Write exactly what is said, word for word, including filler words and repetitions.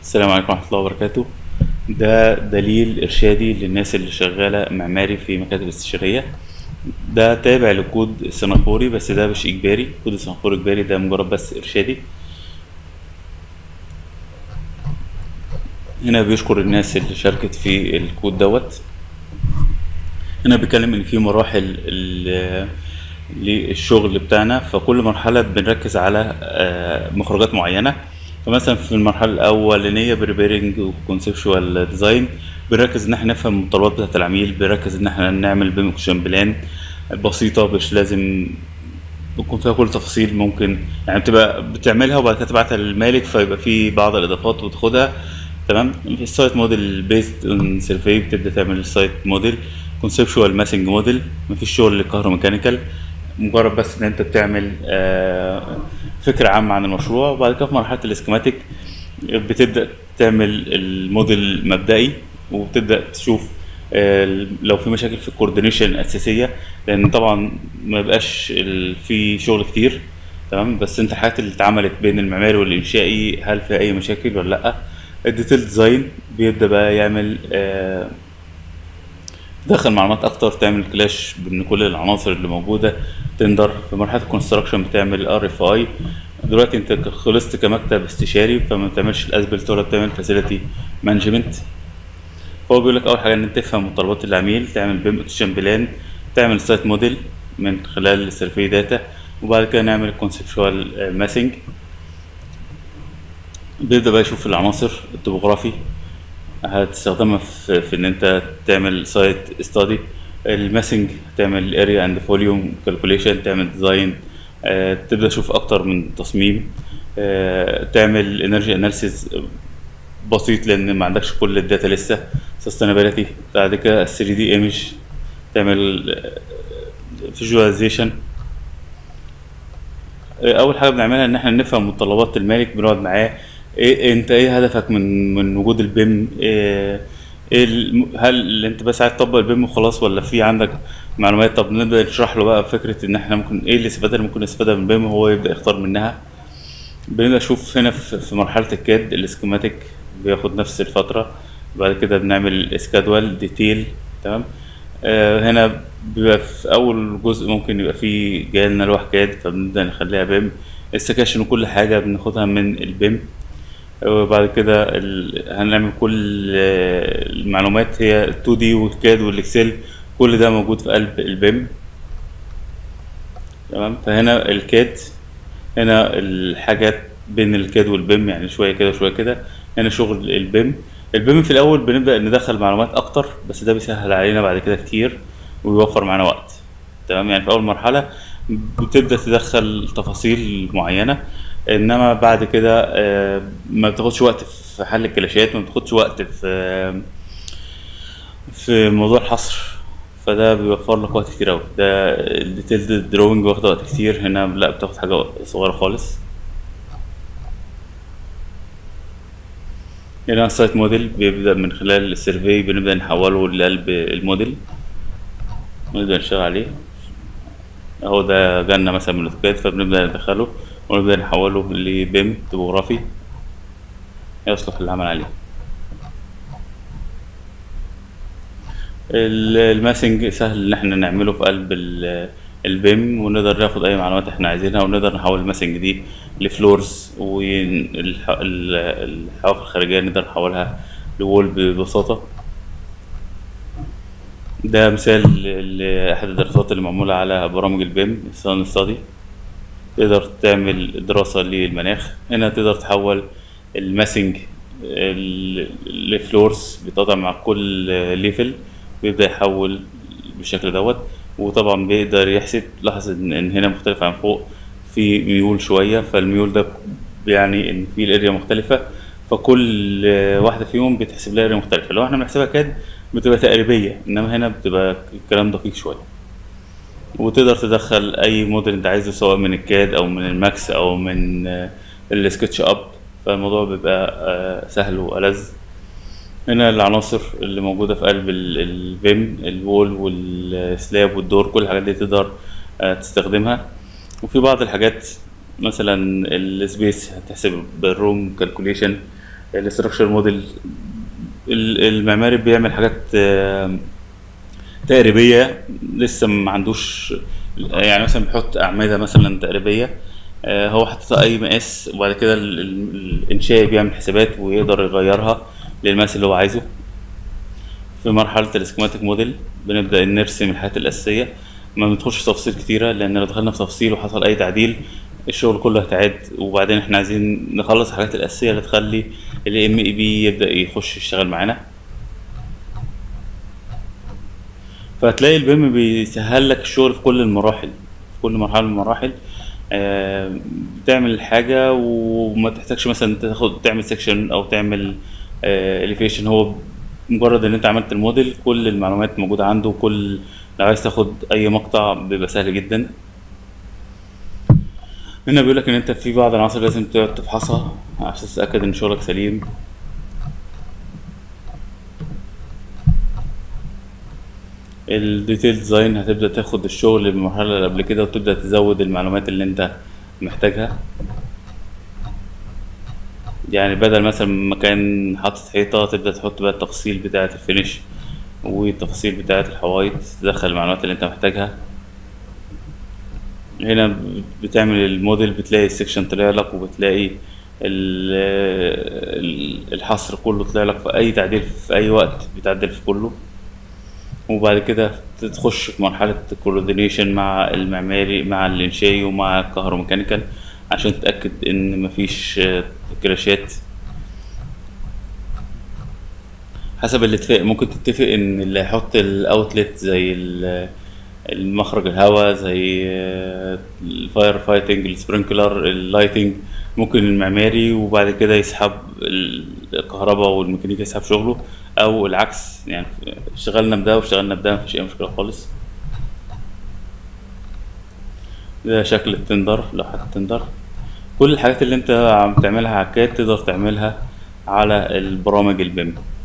السلام عليكم ورحمة الله وبركاته. ده دليل إرشادي للناس اللي شغالة معماري في مكاتب استشارية. ده تابع للكود السنغافوري بس ده مش إجباري، الكود السنغافوري إجباري، ده مجرد بس إرشادي. هنا بيشكر الناس اللي شاركت في الكود دوت. هنا بيتكلم إن في مراحل ال- للشغل بتاعنا، فكل مرحلة بنركز على آه، مخرجات معينة. فمثلا في المرحلة الأولانية بريبيرنج وكونسبشوال ديزاين بنركز إن احنا نفهم المتطلبات بتاعة العميل، بنركز إن احنا نعمل بيم اكشن بلان بسيطة، مش لازم بيكون فيها كل تفاصيل، ممكن يعني بتبقى بتعملها وبعد كده تبعتها للمالك فيبقى في بعض الإضافات وتاخدها. تمام. في السايت موديل بيست اون سيرفي بتبدأ تعمل السايت موديل. كونسبشوال ماسنج موديل مفيش شغل للكهروميكانيكال، مجرد بس ان انت بتعمل آه، فكرة عامة عن المشروع. وبعد كده في مرحلة الاسكيماتيك بتبدأ تعمل الموديل المبدئي وبتبدأ تشوف آه، لو في مشاكل في الكوردينيشن الأساسية، لأن طبعا ما بقاش ال- في شغل كتير. تمام. بس انت الحاجات اللي اتعملت بين المعماري والإنشائي هل فيها أي مشاكل ولا لأ. الديتيل ديزاين بيبدأ بقى يعمل آه، تدخل معلومات اكتر، تعمل كلاش بين كل العناصر اللي موجوده. تندر في مرحله الكونستراكشن بتعمل ار اف اي. دلوقتي انت ك- خلصت كمكتب استشاري فما بتعملش الاسبلت ولا بتعمل فاسيلتي مانجمنت. فهو بيقول لك اول حاجه ان انت تفهم متطلبات العميل، تعمل بيم اكشن بلان، تعمل سايت موديل من خلال السيرفي داتا، وبعد كده نعمل كونسبشوال ماسنج. بيبدا بقى يشوف العناصر التopography هتستخدمها في, في ان انت تعمل سايت ستادي. الماسنج تعمل اريا اند فوليوم كالكوليشن، تعمل ديزاين، تبدا تشوف اكتر من تصميم، آه، تعمل انرجي اناليسيز بسيط لان ما عندكش كل الداتا لسه. سستينابيلتي بعد كده ثري دي ايمج، تعمل فيجواليزيشن. اول حاجه بنعملها ان احنا نفهم متطلبات المالك، بنقعد معاه ايه انت ايه هدفك من من وجود البيم، ايه, إيه الم- هل انت بس عايز تطبق البيم وخلاص ولا في عندك معلومات. طب نبدا نشرح له بقى فكره ان احنا ممكن ايه الاستفاده اللي ممكن نستفادها من البيم وهو يبدا يختار منها. بنبدا نشوف هنا في في مرحله الكاد الاسكيماتيك بياخد نفس الفتره. بعد كده بنعمل اسكادوال ديتيل. تمام. آه، هنا بيبقى في أول جزء ممكن يبقى فيه جايلنا لوح كاد فبنبدأ نخليها بيم. السكاشن وكل حاجة بناخدها من البيم. وبعد كده ال... هنعمل كل آه، المعلومات هي ال تو دي والكاد والإكسل، كل ده موجود في قلب البيم. تمام. فهنا الكاد، هنا الحاجات بين الكاد والبيم يعني شوية كده وشوية كده. هنا شغل البيم. البيم في الأول بنبدأ ندخل معلومات أكتر بس ده بيسهل علينا بعد كده كتير ويوفر معانا وقت. تمام. يعني في أول مرحلة بتبدأ تدخل تفاصيل معينة، إنما بعد كده آه، ما بتاخدش وقت في حل الكلاشات، ما بتاخدش وقت في في موضوع الحصر. فده بيوفر لك وقت كتير أوي. ده الديتيلد دروينج واخد وقت كتير، هنا لا بتاخد حاجة صغيرة خالص. هنا السايت موديل بيبدأ من خلال السيرفي، بنبدأ نحوله لقلب الموديل ونبدأ نشتغل عليه. اهو ده جالنا مثلا من الاوتوكاد فبنبدأ ندخله ونبدأ نحوله لبيم توبوغرافي يصلح للعمل عليه. ال- الماسنج سهل ان احنا نعمله في قلب ال- البيم، ونقدر ناخد اي معلومات احنا عايزينها ونقدر نحول الماسنج دي لفلورز، والحواف الخارجية نقدر نحولها لوول ببساطة. ده مثال ل- لأحد الدراسات اللي معمولة على برامج البيم سان ستادي. تقدر تعمل دراسة للمناخ. هنا تقدر تحول الماسنج ال- لفلورس بيتقطع مع كل ليفل، بيبدأ يحول بالشكل دوت. وطبعا بيقدر يحسب، لاحظ ان إن هنا مختلف عن فوق، في ميول شوية، فالميول ده يعني ان في الاريا مختلفة، فكل واحدة فيهم بتحسب لها اريا مختلفة. لو احنا بنحسبها كاد بتبقى تقريبية، انما هنا بتبقى الكلام دقيق شوية. وتقدر تدخل اي موديل انت عايزه سواء من الكاد او من الماكس او من آه، السكتش اب، فالموضوع بيبقى آه، سهل والذ. هنا العناصر اللي موجودة في قلب الفيم، الوول والسلاب والدور، كل الحاجات دي تقدر آه، تستخدمها. وفي بعض الحاجات مثلا السبيس هتحسب بالروم كالكوليشن، الاستراكشر موديل. المعماري بيعمل حاجات آه، تقريبية، لسه ما عندوش، يعني مثلا بيحط أعمدة مثلا تقريبية، آه، هو حاططها أي مقاس، وبعد كده ال- ال- الإنشائي بيعمل حسابات ويقدر يغيرها للمقاس اللي هو عايزه. في مرحلة السكيماتيك موديل بنبدأ نرسم الحاجات الأساسية، ما بندخلش في تفاصيل كتيرة، لأن لو دخلنا في تفاصيل وحصل أي تعديل الشغل كله هيتعاد، وبعدين احنا عايزين نخلص الحاجات الأساسية اللي تخلي ال ام اي بي يبدأ يخش يشتغل معانا. فهتلاقي البيم بيسهل لك الشغل في كل المراحل، في كل مرحلة من المراحل. آه، بتعمل حاجة وما تحتاجش مثلا تاخد تعمل سيكشن أو تعمل اليفيشن، هو مجرد ان انت عملت الموديل كل المعلومات موجودة عنده، كل لو عايز تاخد اي مقطع بيبقى سهل جدا. هنا بيقولك ان انت في بعض العناصر لازم تقعد تفحصها عشان تتأكد ان شغلك سليم. الديتيل ديزاين هتبدأ تاخد الشغل بالمرحلة اللي قبل كده وتبدأ تزود المعلومات اللي انت محتاجها. يعني بدل مثلا مكان حاطط حيطة تبدأ تحط بقى التفاصيل بتاعة الفينش والتفاصيل بتاعة الحوايط، تدخل المعلومات اللي انت محتاجها. هنا بتعمل الموديل بتلاقي السكشن طلع لك، وبتلاقي ال- ال- الحصر كله طلع لك، في اي تعديل في اي وقت بيتعدل في كله. وبعد كده تخش في مرحلة الكوردينيشن مع المعماري مع الإنشائي ومع الكهروميكانيكال عشان تتأكد إن مفيش آه، كراشات. حسب الاتفاق ممكن تتفق إن اللي هيحط الأوتلت زي ال- المخرج الهواء، زي الفاير فايتنج، السبرينكلر، اللايتنج، ممكن المعماري، وبعد كده يسحب الكهرباء والميكانيكا يسحب شغله، او العكس، يعني اشتغلنا بده واشتغلنا بده مفيش اي مشكله خالص. ده شكل التندر، لوحة التندر. كل الحاجات اللي انت عم تعملها على الكاد تقدر تعملها على البرامج البيم.